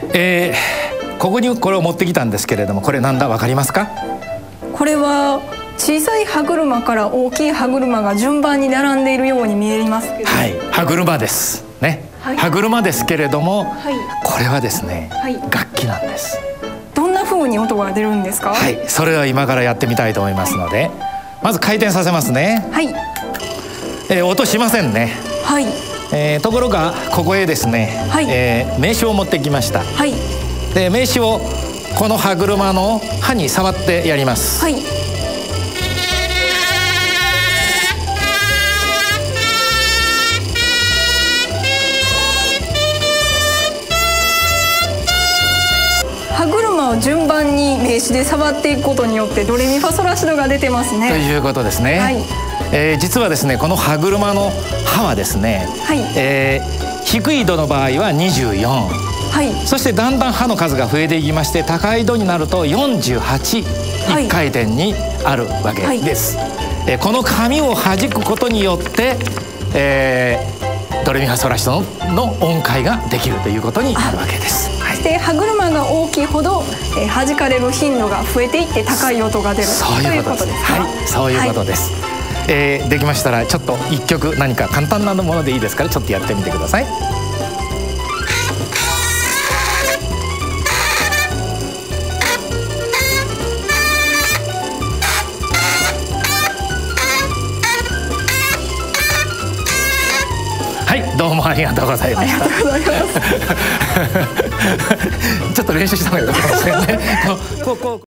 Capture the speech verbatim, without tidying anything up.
えー、ここにこれを持ってきたんですけれども、これなんだわかりますか？ これは小さい歯車から大きい歯車が順番に並んでいるように見えますけど、 はい、歯車ですね、はい、歯車ですけれども、はい、これはですね、はい、楽器なんです。 どんな風に音が出るんですか？ はい、それは今からやってみたいと思いますので、はい、まず回転させますね。はい、えー、音しませんね。はい、えー、ところがここへですね、はい、えー、名刺を持ってきました。はい、で名刺をこの歯車の歯に触ってやります。はい、歯車を順番に名刺で触っていくことによってドレミファソラシドが出てますね。 ということですね。はい、えー、実はですねこの歯車の歯はですね、はい、えー、低い度の場合はにじゅうよん、はい、そしてだんだん歯の数が増えていきまして、高い度になるとよんじゅうはち、いっかいてんにあるわけです。はい、えー、この紙を弾くことによって、えー、ドレミファソラシドの音階ができるということになるわけです。 そして歯車が大きいほど、えー、弾かれる頻度が増えていって高い音が出るということですか？はい、 そういうことです。はい、えー、できましたらちょっといっきょく何か簡単なものでいいですからちょっとやってみてください。はい、どうもありがとうございました。 ありがとうございます。 ちょっと練習した方がいいかもしれないね。こうこう